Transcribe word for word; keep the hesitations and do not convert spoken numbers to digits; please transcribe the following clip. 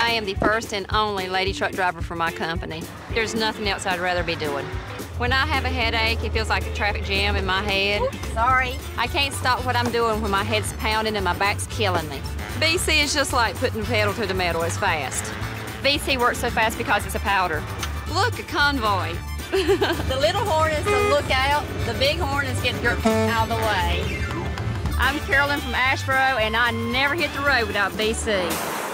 I am the first and only lady truck driver for my company. There's nothing else I'd rather be doing. When I have a headache, it feels like a traffic jam in my head. Oops, sorry. I can't stop what I'm doing when my head's pounding and my back's killing me. B C is just like putting the pedal to the metal. It's fast. B C works so fast because it's a powder. Look, a convoy. The little horn is to look out. The big horn is get your out of the way. I'm Carolyn from Asheboro, and I never hit the road without B C.